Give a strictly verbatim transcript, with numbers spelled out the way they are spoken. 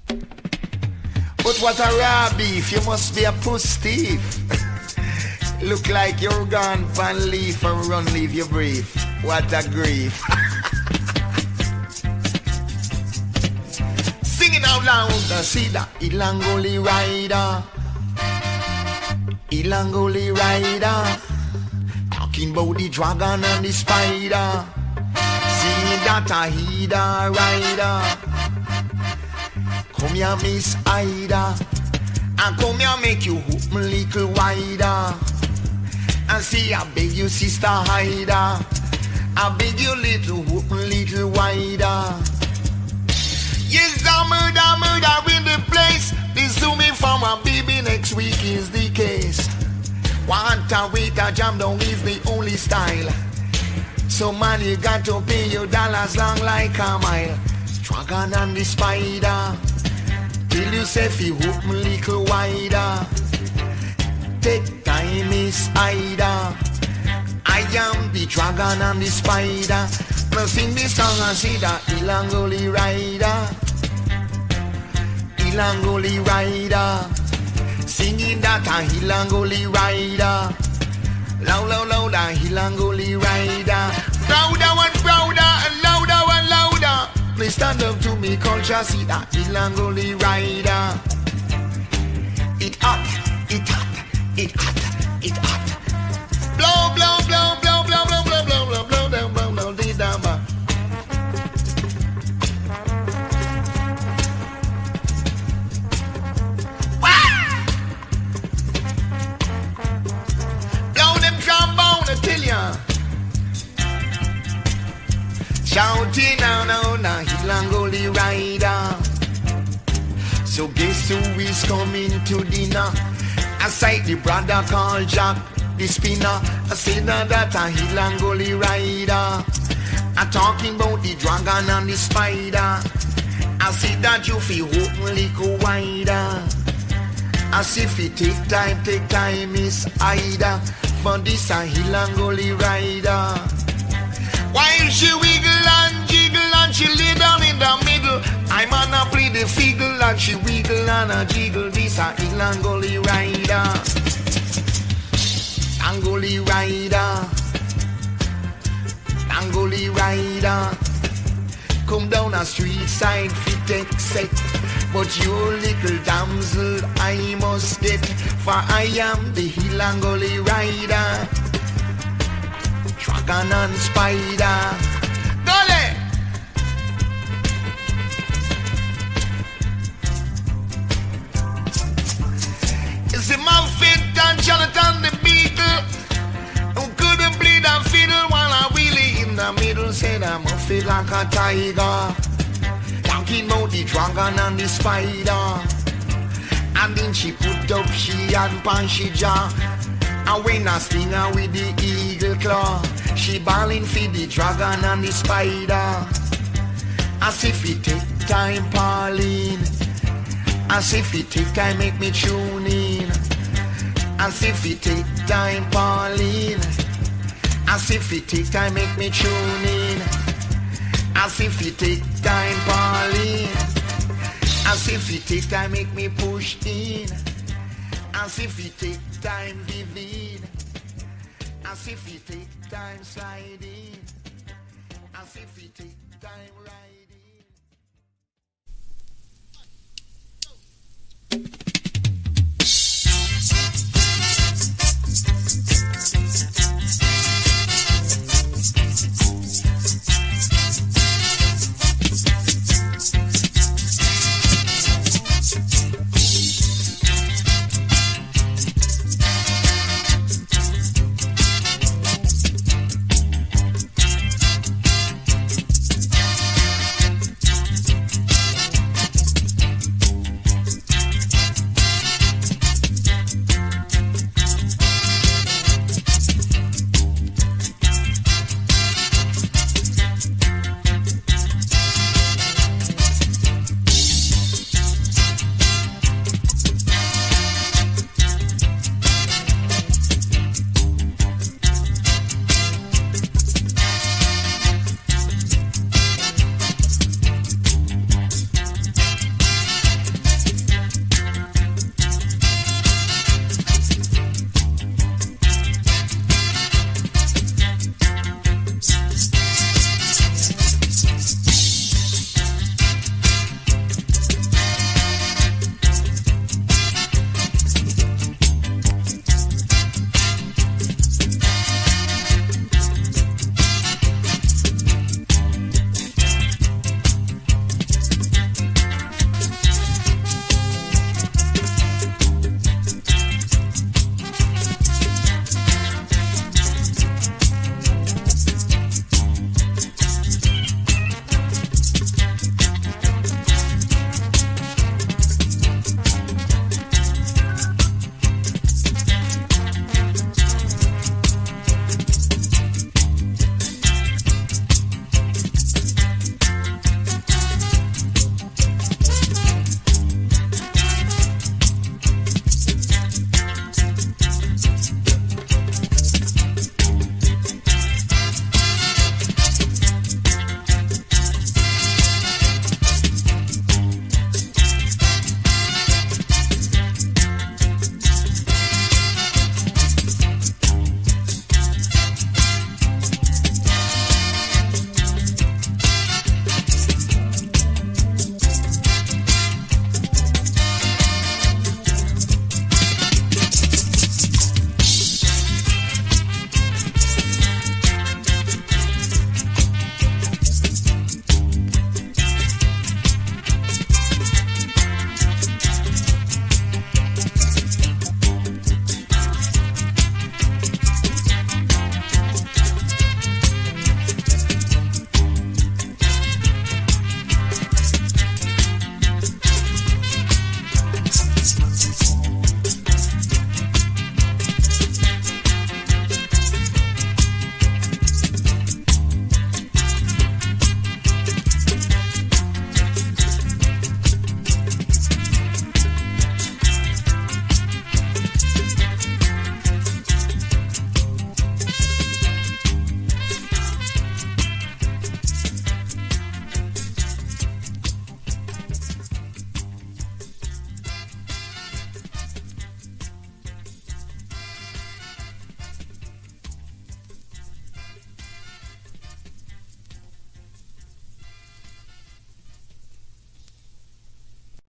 But what a raw beef, you must be a puss thief. Look like you're gone van leaf and run leave your brief. What a grief. Singing out loud, I see that Ilangoli rider. Ilangoli rider. Talking about the dragon and the spider. See that a header rider. Come here, Miss Ida. And come here, make you hoop me little wider. And see, I beg you, sister Haida. I beg you, little hoop me little wider. Yes, the murder, murder in the place. This zooming from a baby next week is the case. Want a wait a jam down is the only style. So man, you got to pay your dollars long like a mile. Dragon and the spider. Till you say fi hook me little wider. Take time, Miss Ida. I am the dragon and the spider. Now sing this song and see that Ilangoli rider. Ilangoli rider. Singing that a Ilangoli rider. Loud, loud, loud, a Ilangoli rider. Prouder and prouder and louder and louder. Please stand up to me, culture, see that Ilangoli rider. It hot, it hot, it hot, it hot. Blow, blow, blow, blow, blow, blow, blow, blow, blow, blow, down, blow, blow, down, down, down. Blow them trombone, I tell ya. Shouting now, now, now, Ilangoli rider. So guess who is coming to dinner? I sight the brother called Jack, the spinner. I say now that a Ilangoli rider. I'm talking about the dragon and the spider. I see that you feel open little wider. I see if you take time, take time, Miss Ida. For this a Ilangoli rider. While she wiggle and jiggle and she lay down in the middle, I'm gonna play the fiddle and she wiggle and a jiggle. This a Ilangoli rider. Angoli rider. Angoli rider. Come down a street side fit take set. But your little damsel I must get, for I am the Ilangoli rider. Dragon and spider. Dole! It's the Muffet and Jonathan the Beagle, who couldn't bleed and fiddle while I wheelie in the middle. Said I'm a fit like a tiger. Talking about the dragon and the spider. And then she put up she and punchy jaw. And when I sting her with the eagle claw, she bawling for the dragon and the spider. As if it take time, Pauline. As if it take time, make me tune in. As if it take time, Pauline. As if it take time, make me tune in. As if it take time, Pauline. As if it take time, make me push in. As if it take time, Vivid. As if it take time, slide in. As if it take time, right.